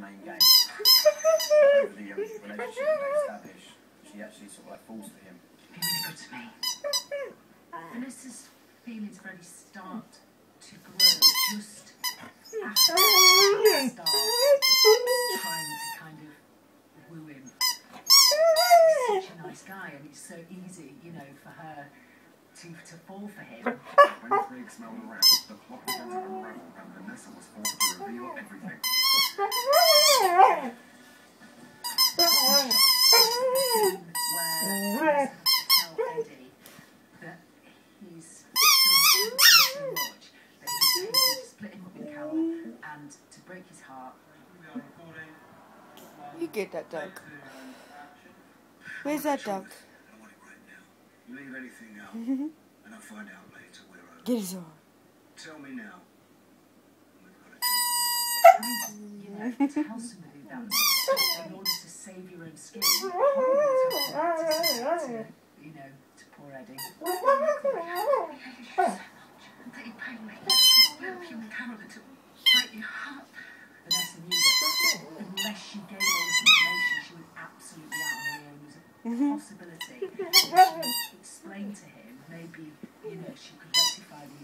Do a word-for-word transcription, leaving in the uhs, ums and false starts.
main game. Over the um, relationship they established, she actually sort of like falls for him. Be really good to me. Vanessa's feelings for Eddie start to grow just after she starts trying to kind of woo him. He's such a nice guy, and it's so easy, you know, for her to to fall for him. When Craig smelled a rat, the plot began to unravel, and Vanessa was forced to reveal everything. Where tell Eddie that he's done so much that he's able to split him up with Carol and to break his heart. You get that dog. Where's that dog? I want it right now. You leave anything out, and I'll find out later where I Get his arm. Tell me now. We've got a chance. You know, tell somebody that stuff in order to save your own skin. To say that to, you know, to poor Eddie. That you paid me to split up you and Carol and to break your heart. Vanessa knew that unless she gave all this information, she was absolutely out on her own. There was a possibility that she explained to him, maybe, you know, she could rectify the